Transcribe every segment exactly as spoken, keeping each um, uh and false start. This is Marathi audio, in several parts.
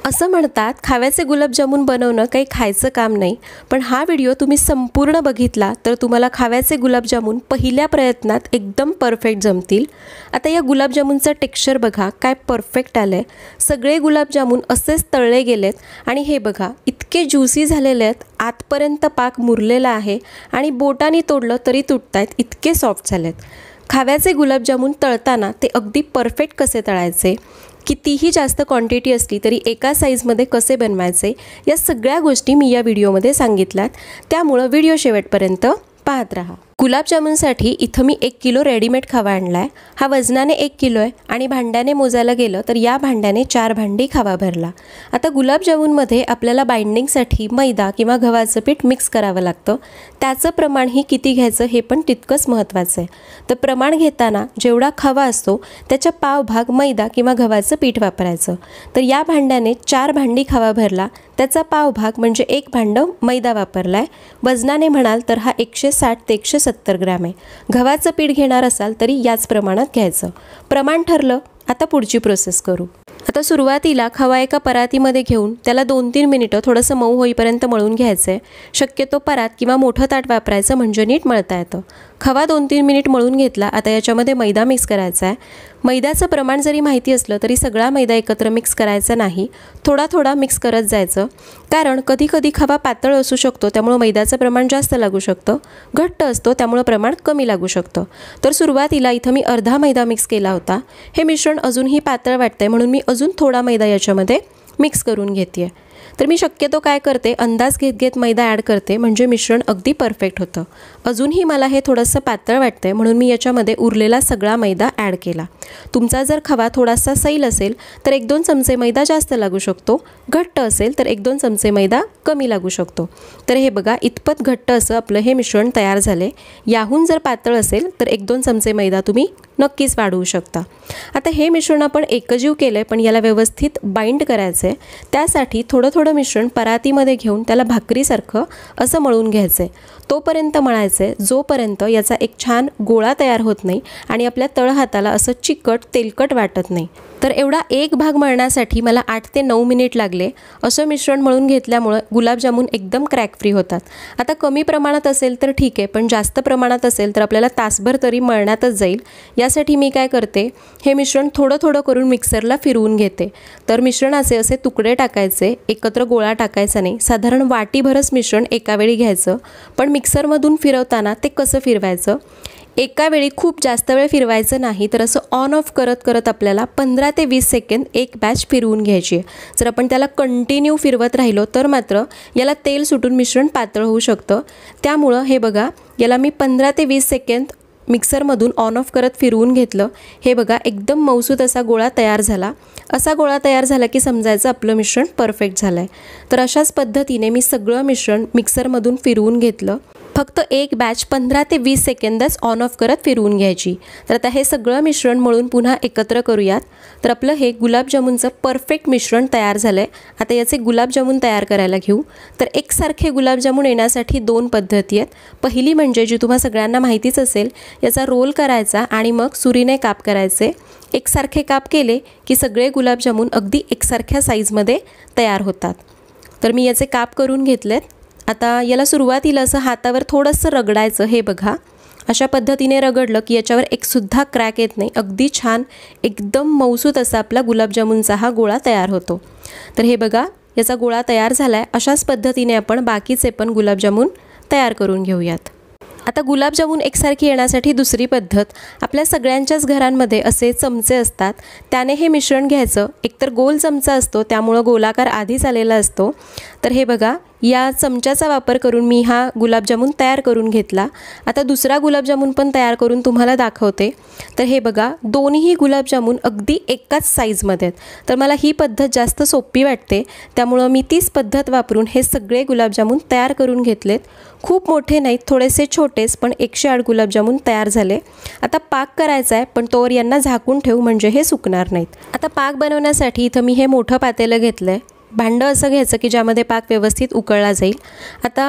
असं म्हणतात खाव्याचे गुलाबजामुन बनवणं काही खायचं काम नाही, पण हा व्हिडिओ तुम्ही संपूर्ण बघितला तर तुम्हाला खाव्याचे गुलाबजामुन पहिल्या प्रयत्नात एकदम परफेक्ट जमतील। आता या गुलाबजामुनचं टेक्स्चर बघा काय परफेक्ट आलंय। सगळे गुलाबजामुन असेच तळले गेलेत आणि हे बघा इतके ज्यूसी झालेले आहेत, आतपर्यंत पाक मुरलेला आहे आणि बोटाने तोडलं तरी तुटतायत, इतके सॉफ्ट झालेत। खाव्याचे गुलाबजामुन तळताना ते अगदी परफेक्ट कसे तळायचे, कितीही जास्त क्वांटिटी असली तरी एका साईजमध्ये कसे बनवायचे, या सगळ्या गोष्टी मी या व्हिडिओमध्ये सांगितल्यात, त्यामुळे व्हिडिओ शेवटपर्यंत पाहत राहा। गुलाबजामुनसाठी इथं मी एक किलो रेडीमेड खवा आणलाय। हा वजनाने एक किलो आहे आणि भांड्याने मोजायला गेलं तर या भांड्याने चार भांडी खवा भरला। आता गुलाबजामुनमध्ये आपल्याला बाइंडिंगसाठी मैदा किंवा गव्हाचं पीठ मिक्स करावं लागतं, त्याचं प्रमाण ही किती घ्यायचं हे पण तितकंच महत्त्वाचं आहे। तर प्रमाण घेताना जेवढा खवा असतो त्याच्या पाव भाग मैदा किंवा गव्हाचं पीठ वापरायचं। तर या भांड्याने चार भांडी खवा भरला, त्याचा पाव भाग म्हणजे एक भांडं मैदा वापरलाय। वजनाने म्हणाल तर हा एकशे साठ ते एकशे सत्तर ग्रॅम आहे। गव्हाचं पीठ घेणार असाल तरी याच प्रमाणात घ्यायचं। प्रमाण ठरलं, आता पुढची प्रोसेस करू। आता सुरुवातीला खवा एका परातीमध्ये घेऊन त्याला दोन तीन मिनिटं थोडंसं मऊ होईपर्यंत मळून घ्यायचं आहे। शक्यतो परात किंवा मोठं ताट वापरायचं म्हणजे नीट मळता येतं। खवा दोन तीन मिनिट मळून घेतला, आता याच्यामध्ये मैदा मिक्स करायचा आहे। मैद्याचं प्रमाण जरी माहिती असलं तरी सगळा मैदा एकत्र मिक्स करायचा नाही, थोडा थोडा मिक्स करत जायचं, कारण कधी कधी खवा पातळ असू शकतो त्यामुळे मैद्याचं प्रमाण जास्त लागू शकतं, घट्ट असतो त्यामुळे प्रमाण कमी लागू शकतं। तर सुरुवातीला इथं मी अर्धा मैदा मिक्स केला होता। हे मिश्रण अजूनही पातळ वाटतंय म्हणून मी अजून थोडा मैदा याच्यामध्ये मिक्स करून घेते। तर मी शक्यतो काय करते, अंदाज घेत घेत मैदा ॲड करते म्हणजे मिश्रण अगदी परफेक्ट होतं। अजूनही मला हे थोडंसं पातळ वाटतंय म्हणून मी याच्यामध्ये उरलेला सगळा मैदा ॲड केला। तुमचा जर खवा थोडासा सैल असेल तर एक दोन चमचे मैदा जास्त लागू शकतो, घट्ट असेल तर एक दोन चमचे मैदा कमी लागू शकतो। तर हे बघा इतपत घट्ट असं आपलं हे मिश्रण तयार झाले। याहून जर पातळ असेल तर एक दोन चमचे मैदा तुम्ही नक्कीच वाढवू शकता। आता हे मिश्रण आपण एकजीव केलं आहे, पण याला व्यवस्थित बाइंड करायचं आहे, त्यासाठी थोडं थोडं मिश्रण परातीमध्ये घेऊन त्याला भाकरीसारखं असं मळून घ्यायचं आहे। तोपर्यंत मळायचं आहे जोपर्यंत याचा एक छान गोळा तयार होत नाही आणि आपल्या तळहाताला असं चिकट तेलकट वाटत नाही। तर एवढा एक भाग मळण्यासाठी मला आठ ते नऊ मिनिट लागले। असं मिश्रण मळून घेतल्यामुळे गुलाबजामुन एकदम क्रॅक फ्री होतात। आता कमी प्रमाणात असेल तर ठीक आहे, पण जास्त प्रमाणात असेल तर आपल्याला तासभर तरी मळण्यातच जाईल। यासाठी मी काय करते, हे मिश्रण थोडं थोडं करून मिक्सरला फिरवून घेते। तर मिश्रणाचे असे तुकडे टाकायचे, एकत्र गोळा टाकायचा नाही, साधारण वाटीभरच मिश्रण एका वेळी घ्यायचं। पण मिक्सरमधून फिरवताना ते कसं फिरवायचं, एका वेळी खूप जास्त वेळ फिरवायचं नाही, तर असं ऑन ऑफ करत करत आपल्याला पंधरा ते वीस सेकंद एक बॅच फिरवून घ्यायची आहे। जर आपण त्याला कंटिन्यू फिरवत राहिलो तर मात्र याला तेल सुटून मिश्रण पातळ होऊ शकतं। त्यामुळं हे बघा याला मी पंधरा ते वीस सेकंद मिक्सरमधून ऑन ऑफ करत फिरवून घेतलं। हे बघा एकदम मऊसूत असा गोळा तयार झाला। असा गोळा तयार झाला की समजायचं आपलं मिश्रण परफेक्ट झालं आहे। तर अशाच पद्धतीने मी सगळं मिश्रण मिक्सरमधून फिरवून घेतलं। फक्त एक बॅच पंधरा ते वीस सेकंदच ऑन ऑफ करत फिरवून घ्यायची। तर आता हे सगळं मिश्रण मळून पुन्हा एकत्र करूयात। तर आपलं हे गुलाबजामुनचं परफेक्ट मिश्रण तयार झालं आहे। आता याचे गुलाबजामुन तयार करायला घेऊ। तर एकसारखे गुलाबजामुन येण्यासाठी दोन पद्धती आहेत। पहिली म्हणजे जी तुम्हा सगळ्यांना माहितीच असेल, याचा रोल करायचा आणि मग सुरीने काप करायचे। एकसारखे काप केले की सगळे गुलाबजामुन अगदी एकसारख्या साईजमध्ये तयार होतात। तर मी याचे काप करून घेतलेत। आता याला सुरुवातीला असं हातावर थोडंसं रगडायचं। हे बघा अशा पद्धतीने रगडलं की याच्यावर एक सुद्धा क्रॅक येत नाही, अगदी छान एकदम मऊसूत असा आपला गुलाबजामुनचा हा गोळा तयार होतो। तर हे बघा याचा गोळा तयार झाला आहे। अशाच पद्धतीने आपण बाकीचे पण गुलाबजामुन तयार करून घेऊयात। आता गुलाबजामुन एकसारखी येण्यासाठी दुसरी पद्धत, आपल्या सगळ्यांच्याच घरांमध्ये असे चमचे असतात, त्याने हे मिश्रण घ्यायचं। एकतर गोल चमचा असतो त्यामुळं गोलाकार आधीच आलेला असतो। तर हे बघा या चमच्याचा वापर करून मी हा गुलाबजामुन तयार करून घेतला। आता दुसरा गुलाबजामुन पण तयार करून तुम्हाला दाखवते। तर हे बघा दोन्ही गुलाबजामुन अगदी एकाच साईजमध्ये आहेत। तर मला ही पद्धत जास्त सोपी वाटते, त्यामुळं मी तीच पद्धत वापरून हे सगळे गुलाबजामुन तयार करून घेतलेत। खूप मोठे नाहीत, थोडेसे छोटेच, पण एकशे आठ गुलाबजामुन तयार झाले। आता पाक करायचा आहे, पण तोवर यांना झाकून ठेवू म्हणजे हे सुकणार नाहीत। आता पाक बनवण्यासाठी इथं मी हे मोठं पातेलं घेतलं आहे। भांडं असं घ्यायचं की ज्यामध्ये पाक व्यवस्थित उकळला जाईल। आता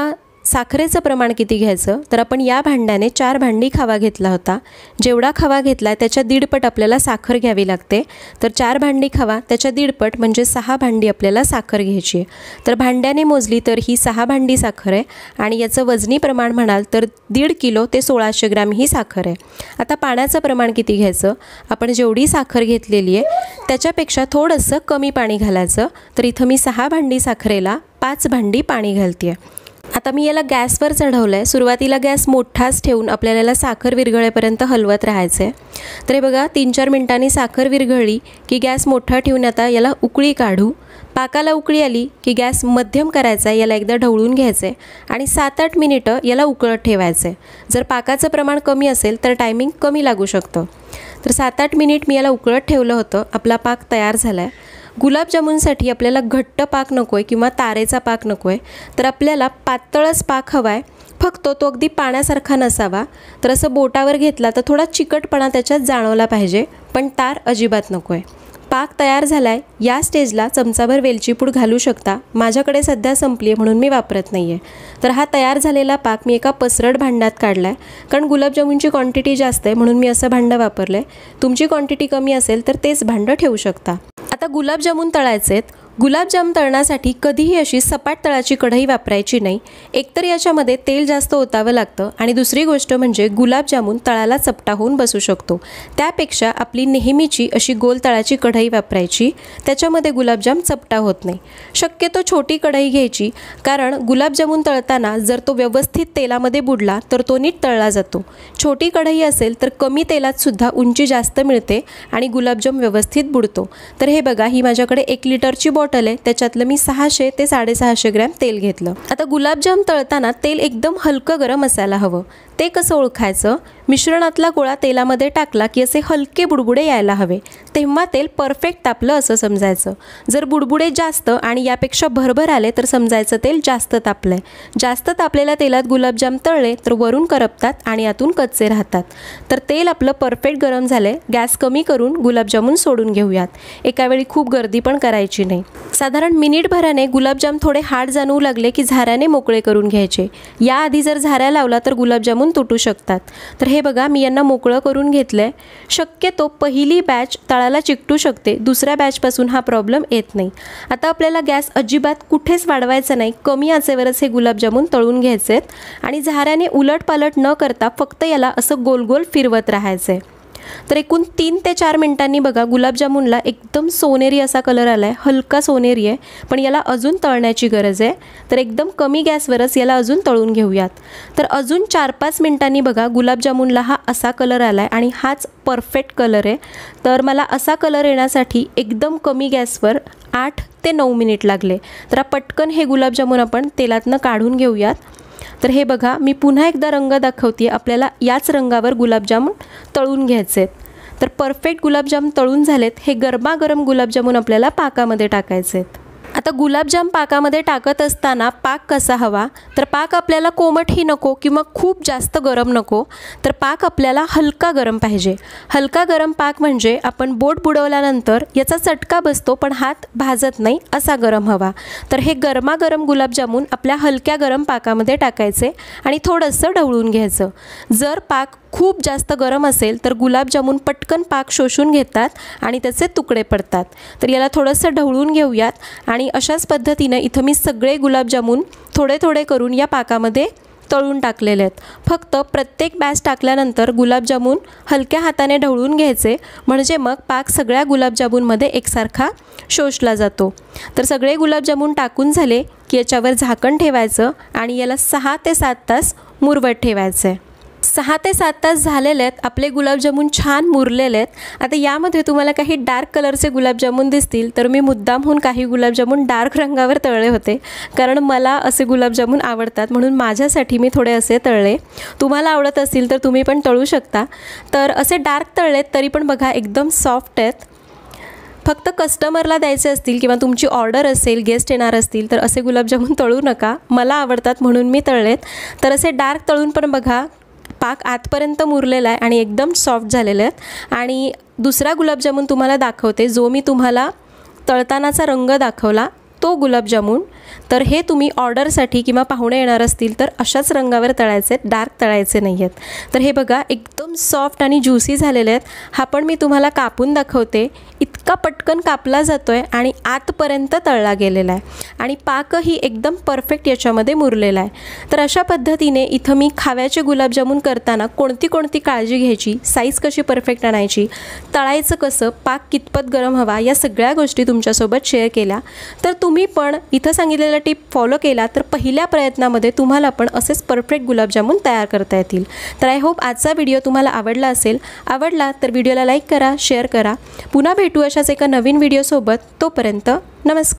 साखरेचं प्रमाण किती घ्यायचं, तर आपण या भांड्याने चार भांडी खवा घेतला होता. जेवढा खवा घेतला त्याच्या दीडपट आपल्याला साखर घ्यावी लागते. तर चार भांडी खवा त्याच्या दीडपट म्हणजे सहा भांडी आपल्याला साखर घ्यायची आहे. तर भांड्याने मोजली तर ही सहा भांडी साखर आहे आणि याचं वजनी प्रमाण म्हणाल तर दीड किलो ते सोळाशे ग्रॅम ही साखर आहे. आता पाण्याचं प्रमाण किती घ्यायचं, आपण जेवढी साखर घेतलेली आहे त्याच्यापेक्षा थोडंसं कमी पाणी घालायचं. तर इथं मी सहा भांडी साखरेला पाच भांडी पाणी घालते आहे. आता मी याला गॅसवर चढवलं आहे. सुरुवातीला गॅस मोठाच ठेवून आपल्याला याला साखर विरघळेपर्यंत हलवत राहायचं आहे. तर हे बघा तीन चार मिनटांनी साखर विरघळली की गॅस मोठा ठेवून आता याला उकळी काढू. पाकाला उकळी आली की गॅस मध्यम करायचा आहे, याला एकदा ढवळून घ्यायचं आहे आणि सात आठ मिनिटं याला उकळत ठेवायचं आहे. जर पाकाचं प्रमाण कमी असेल तर टायमिंग कमी लागू शकतं. तर सात आठ मिनिट मी याला उकळत ठेवलं होतं. आपला पाक तयार झाला आहे. गुलाबजामुनसाठी आपल्याला घट्ट पाक नको आहे किंवा तारेचा पाक नको आहे, तर आपल्याला पातळच पाक हवा आहे. फक्त तो अगदी पाण्यासारखा नसावा. तर असं बोटावर घेतला तर थोडा चिकटपणा त्याच्यात जाणवला पाहिजे, पण तार अजिबात नको आहे. पाक तयार झाला आहे. या स्टेजला चमचाभर वेलची पूड घालू शकता. माझ्याकडे सध्या संपली आहे म्हणून मी वापरत नाही आहे. तर हा तयार झालेला पाक मी एका पसरट भांड्यात काढला आहे, कारण गुलाबजामुनची क्वांटिटी जास्त आहे म्हणून मी असं भांडं वापरलं आहे. तुमची क्वांटिटी कमी असेल तर तेच भांडं ठेवू शकता. आता गुलाबजामुन तळायचे आहेत. गुलाबजाम तळण्यासाठी कधीही अशी सपाट तळाची कढई वापरायची नाही. एकतर याच्यामध्ये तेल जास्त ओतावं लागतं आणि दुसरी गोष्ट म्हणजे गुलाबजामुन तळाला चपटा होऊन बसू शकतो. त्यापेक्षा आपली नेहमीची अशी गोल तळाची कढई वापरायची, त्याच्यामध्ये गुलाबजाम चपटा होत नाही. शक्यतो छोटी कढई घ्यायची, कारण गुलाबजामुन तळताना जर तो व्यवस्थित तेलामध्ये बुडला तर तो नीट तळला जातो. छोटी कढई असेल तर कमी तेलात सुद्धा उंची जास्त मिळते आणि गुलाबजाम व्यवस्थित बुडतो. तर हे बघा, ही माझ्याकडे एक लिटरची बॉटल आहे, त्याच्यातलं मी सहाशे ते साडेसहाशे ग्रॅम तेल घेतलं. आता गुलाबजाम तळताना तेल एकदम हलकं गरम असायला हवं. ते कसं ओळखायचं, मिश्रणातला गोळा तेलामध्ये टाकला की असे हलके बुडबुडे यायला हवे, तेव्हा तेल परफेक्ट तापलं असं समजायचं. जर बुडबुडे जास्त आणि यापेक्षा भरभर आले तर समजायचं तेल जास्त तापलं आहे. जास्त तापलेल्या तेलात गुलाबजाम तळले तर वरून करपतात आणि आतून कच्चे राहतात. तर तेल आपलं परफेक्ट गरम झालं आहे. गॅस कमी करून गुलाबजामुन सोडून घेऊयात. एकावेळी खूप गर्दी पण करायची नाही. साधारण मिनिटभराने गुलाबजाम थोडे हार्ड जाणवू लागले की झाऱ्याने मोकळे करून घ्यायचे. याआधी जर झाऱ्या लावला तर गुलाबजामुन तुटू शकतात. तर हे बघा, मी यांना मोकळं करून घेतलं आहे. शक्यतो पहिली बॅच तळाला चिकटू शकते, दुसऱ्या बॅचपासून हा प्रॉब्लेम येत नाही. आता आपल्याला गॅस अजिबात कुठेच वाढवायचा नाही. कमी आचेवरच हे गुलाबजामुन तळून घ्यायचे आहेत आणि झाऱ्याने उलटपालट न करता फक्त याला असं गोल गोल फिरवत राहायचं आहे. तर एकूण तीन ते चार मिनिटांनी बघा गुलाबजामुनला एकदम सोनेरी असा कलर आला आहे. हलका सोनेरी आहे, पण याला अजून तळण्याची गरज आहे. तर एकदम कमी गॅसवरच याला अजून तळून घेऊयात. तर अजून चार पाच मिनिटांनी बघा गुलाबजामुनला हा असा कलर आला आहे आणि हाच परफेक्ट कलर आहे. तर मला असा कलर येण्यासाठी एकदम कमी गॅसवर आठ ते नऊ मिनिट लागले. तर पटकन हे गुलाबजामुन आपण तेलातनं काढून घेऊयात. तर हे बघा, मी पुन्हा एकदा रंग दाखवते. आपल्याला याच रंगावर गुलाबजामुन तळून घ्यायचे आहेत. तर परफेक्ट गुलाबजाम तळून झालेत. हे गरमागरम गुलाबजामुन आपल्याला पाकामध्ये टाकायचे आहेत. आता गुलाबजाम पाकामध्ये टाकत असताना पाक कसा हवा, तर पाक आपल्याला कोमटही नको किंवा खूप जास्त गरम नको. तर पाक आपल्याला हलका गरम पाहिजे. हलका गरम पाक म्हणजे आपण बोट बुडवल्यानंतर याचा चटका बसतो पण हात भाजत नाही असा गरम हवा. तर हे गरमागरम गुलाबजामुन आपल्या हलक्या गरम पाकामध्ये टाकायचे आणि थोडंसं ढवळून घ्यायचं. जर पाक खूप जास्त गरम असेल तर गुलाबजामुन पटकन पाक शोषून घेतात आणि त्याचे तुकडे पडतात. तर याला थोडंसं ढवळून घेऊयात आणि अशाच पद्धतीनं इथं मी सगळे गुलाबजामुन थोडे थोडे करून या पाकामध्ये तळून टाकलेले आहेत. फक्त प्रत्येक बॅच टाकल्यानंतर गुलाबजामुन हलक्या हाताने ढवळून घ्यायचे, म्हणजे मग पाक सगळ्या गुलाबजामुनमध्ये एकसारखा शोषला जातो. तर सगळे गुलाबजामुन टाकून झाले की याच्यावर झाकण ठेवायचं आणि याला सहा ते सात तास मुरवत ठेवायचं आहे. सहा ते सात तास झालेले आहेत. आपले गुलाबजामुन छान मुरलेले आहेत. आता यामध्ये तुम्हाला काही डार्क कलरचे गुलाबजामुन दिसतील, तर मी मुद्दामहून काही गुलाबजामुन डार्क रंगावर तळले होते, कारण मला असे गुलाबजामुन आवडतात म्हणून माझ्यासाठी मी थोडे असे तळले. तुम्हाला आवडत असतील तर तुम्ही पण तळू शकता. तर असे डार्क तळलेत तरी पण बघा एकदम सॉफ्ट आहेत. फक्त कस्टमरला द्यायचे असतील किंवा तुमची ऑर्डर असेल, गेस्ट येणार असतील तर असे गुलाबजामुन तळू नका. मला आवडतात म्हणून मी तळलेत. तर असे डार्क तळून पण बघा पाक आतपर्यंत मुरलेला आहे आणि एकदम सॉफ्ट झालेले आहेत. आणि दुसरा गुलाबजामुन तुम्हाला दाखवते, जो मी तुम्हाला तळतानाचा रंग दाखवला तो तो गुलाबजामुन, तर हे तुम्ही ऑर्डरसाठी किंवा पाहुणे येणार असतील तर अशाच रंगावर तळायचे आहेत, डार्क तळायचे नाही आहेत. तर हे बघा एकदम सॉफ्ट आणि ज्युसी झालेले आहेत. हा पण मी तुम्हाला कापून दाखवते. इतका पटकन कापला जातो आहे आणि आतपर्यंत तळला गेलेला आहे आणि पाकही एकदम परफेक्ट याच्यामध्ये मुरलेला आहे. तर अशा पद्धतीने इथं मी खाव्याचे गुलाबजामुन करताना कोणती कोणती काळजी घ्यायची, साईज कशी परफेक्ट आणायची, तळायचं कसं, पाक कितपत गरम हवा, या सगळ्या गोष्टी तुमच्यासोबत शेअर केल्या. तर तुम्ही पण इथं सांगितलेला टिप फॉलो केला तर पहिल्या प्रयत्नामध्ये तुम्हाला पण असेच परफेक्ट गुलाबजामुन तयार करता येतील. तर आय होप आजचा व्हिडिओ तुम्हाला आवडला असेल. आवडला तर व्हिडिओला लाईक करा, शेअर करा. पुन्हा भेटू अशाच एका नवीन व्हिडिओसोबत. तोपर्यंत नमस्कार.